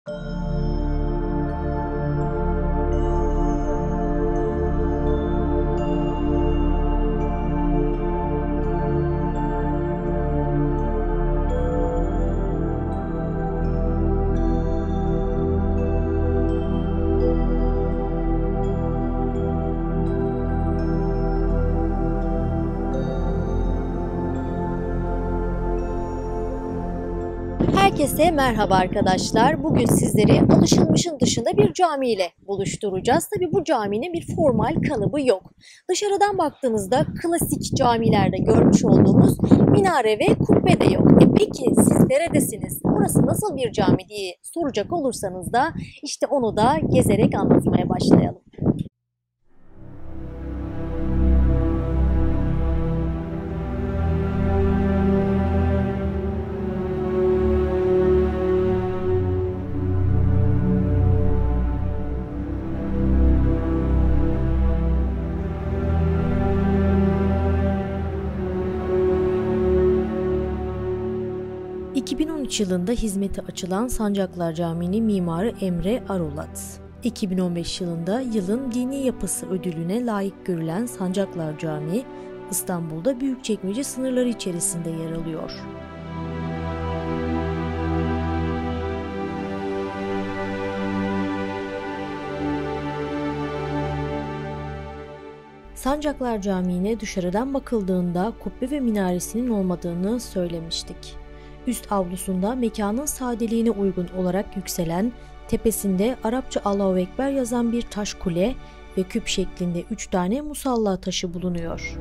Herkese merhaba arkadaşlar. Bugün sizleri alışılmışın dışında bir cami ile buluşturacağız. Tabi bu caminin bir formal kalıbı yok. Dışarıdan baktığımızda klasik camilerde görmüş olduğumuz minare ve kubbe de yok. Peki siz neredesiniz? Burası nasıl bir cami diye soracak olursanız da işte onu da gezerek anlatmaya başlayalım. ...2013 yılında hizmete açılan Sancaklar Camii'nin mimarı Emre Arolat. 2015 yılında yılın dini yapısı ödülüne layık görülen Sancaklar Camii, İstanbul'da Büyükçekmece sınırları içerisinde yer alıyor. Sancaklar Camii'ne dışarıdan bakıldığında kubbe ve minaresinin olmadığını söylemiştik. Üst avlusunda mekanın sadeliğine uygun olarak yükselen, tepesinde Arapça Allahu Ekber yazan bir taş kule ve küp şeklinde 3 tane musalla taşı bulunuyor.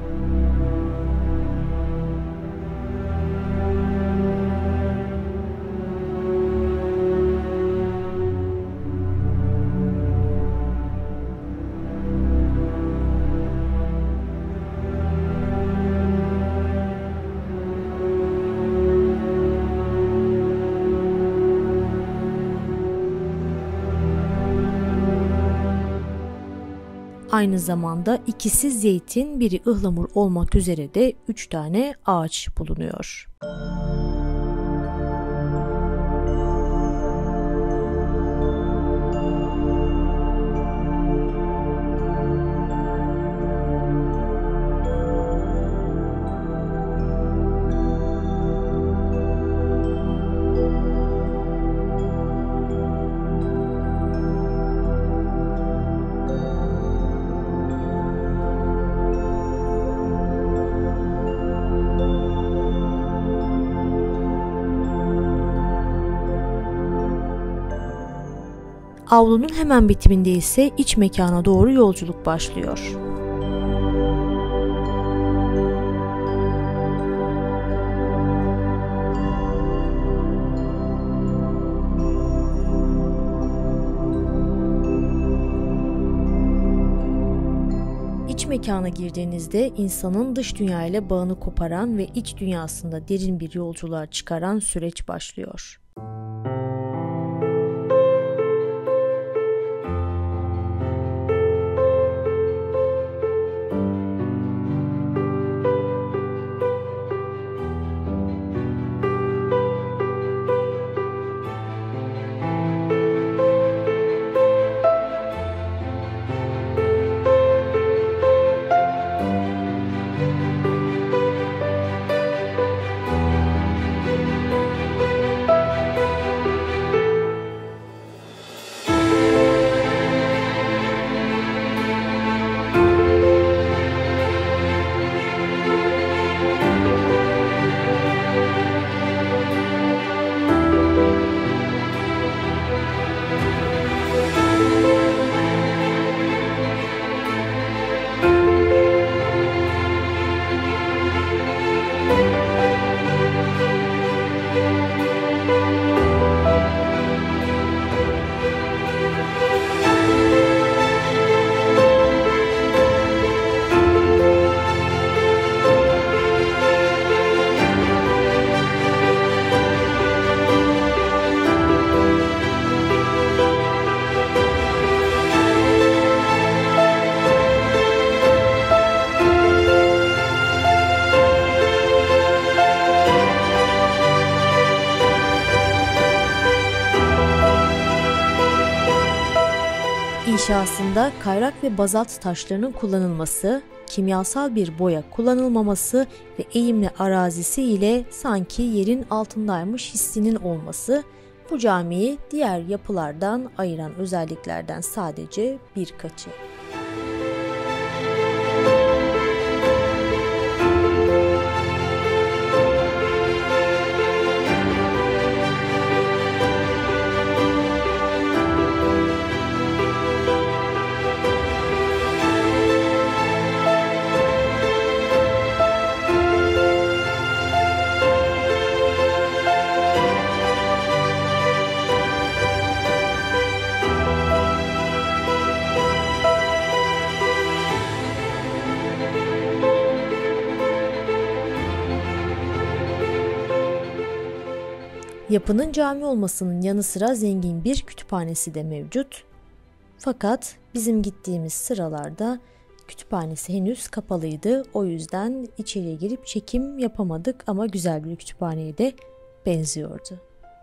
Aynı zamanda ikisi zeytin, biri ıhlamur olmak üzere de 3 tane ağaç bulunuyor. Avlunun hemen bitiminde ise iç mekana doğru yolculuk başlıyor. İç mekana girdiğinizde insanın dış dünya ile bağını koparan ve iç dünyasında derin bir yolculuğa çıkaran süreç başlıyor. İnşasında kayrak ve bazalt taşlarının kullanılması, kimyasal bir boya kullanılmaması ve eğimli arazisi ile sanki yerin altındaymış hissinin olması bu camiyi diğer yapılardan ayıran özelliklerden sadece birkaçı. Yapının cami olmasının yanı sıra zengin bir kütüphanesi de mevcut. Fakat bizim gittiğimiz sıralarda kütüphanesi henüz kapalıydı. O yüzden içeriye girip çekim yapamadık ama güzel bir kütüphaneye de benziyordu.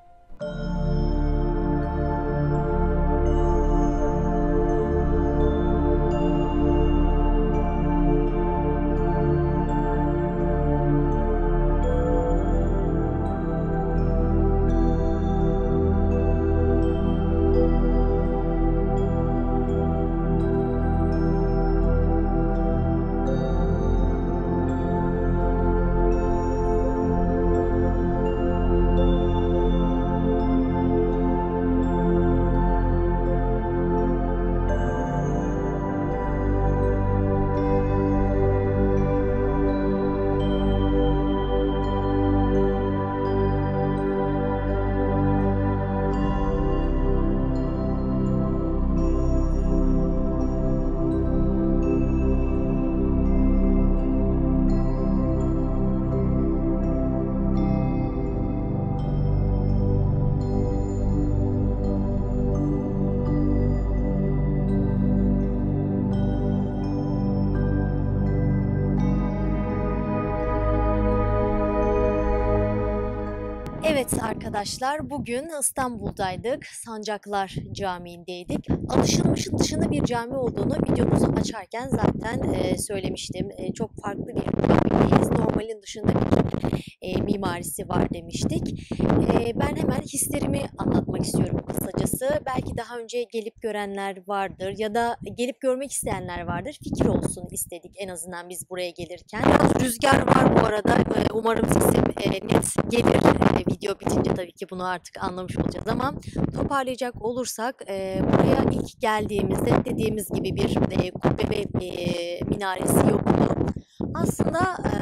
Evet arkadaşlar, bugün İstanbul'daydık. Sancaklar Camii'ndeydik. Alışılmışın dışında bir cami olduğunu videomuzu açarken zaten söylemiştim. Çok farklı bir camideyiz. Normalin dışında bir mimarisi var demiştik. Ben hemen hislerimi anlatmak istiyorum kısacası. Belki daha önce gelip görenler vardır ya da gelip görmek isteyenler vardır. Fikir olsun istedik en azından biz buraya gelirken. Biraz rüzgar var bu arada. Umarım sesim net gelir. Video bitince tabii ki bunu artık anlamış olacağız ama toparlayacak olursak buraya ilk geldiğimizde dediğimiz gibi bir kubbe ve minaresi yoktu. Aslında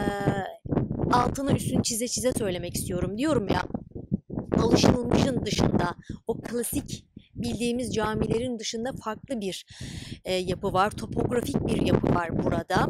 altını üstünü çize çize söylemek istiyorum. Diyorum ya, alışılmışın dışında o klasik bildiğimiz camilerin dışında farklı bir yapı var. Topografik bir yapı var burada.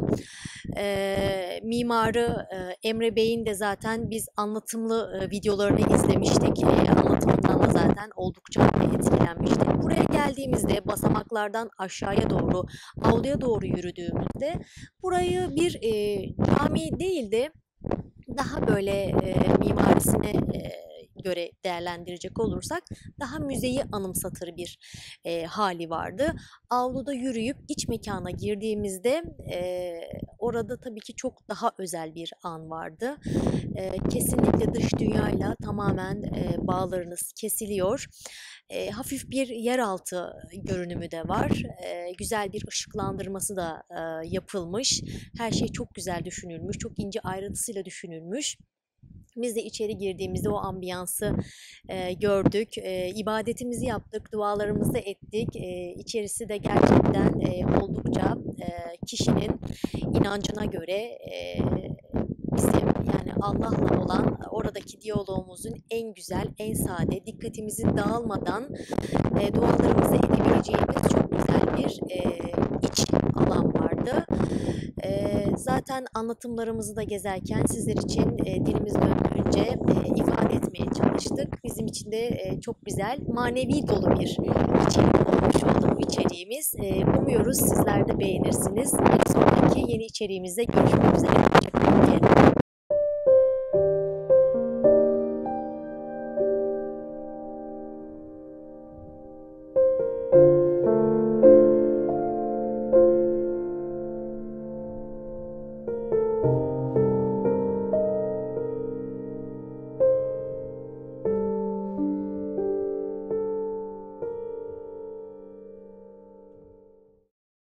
Mimarı Emre Bey'in de zaten biz anlatımlı videolarını izlemiştik. Anlatımından da zaten oldukça etkilenmiştik. Buraya geldiğimizde basamaklardan aşağıya doğru, avluya doğru yürüdüğümüzde burayı bir cami değil de daha böyle mimarisine göre değerlendirecek olursak daha müzeyi anımsatır bir hali vardı. Avluda yürüyüp iç mekana girdiğimizde orada tabii ki çok daha özel bir an vardı. Kesinlikle dış dünyayla tamamen bağlarınız kesiliyor. Hafif bir yeraltı görünümü de var. Güzel bir ışıklandırması da yapılmış. Her şey çok güzel düşünülmüş, çok ince ayrıntısıyla düşünülmüş. Biz de içeri girdiğimizde o ambiyansı gördük, ibadetimizi yaptık, dualarımızı ettik. İçerisi de gerçekten oldukça kişinin inancına göre bizim yani Allah'la olan oradaki diyalogumuzun en güzel, en sade, dikkatimizin dağılmadan dualarımızı edebileceğimiz çok güzel bir iç alan vardı. Zaten anlatımlarımızı da gezerken sizler için dilimiz döndüğünce ifade etmeye çalıştık. Bizim için de çok güzel, manevi dolu bir içerik olmuş oldu bu içeriğimiz. Umuyoruz sizler de beğenirsiniz. Bir sonraki yeni içeriğimizde görüşmek üzere.